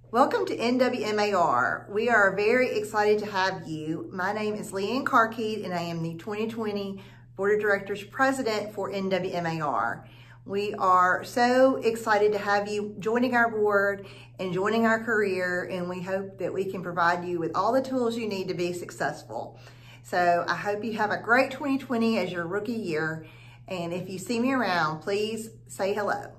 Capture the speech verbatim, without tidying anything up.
Welcome to N W M A R. We are very excited to have you. My name is Leigh Ann Carkeet and I am the twenty twenty Board of Directors President for N W M A R. We are so excited to have you joining our board and joining our career, and we hope that we can provide you with all the tools you need to be successful. So I hope you have a great twenty twenty as your rookie year, and if you see me around, please say hello.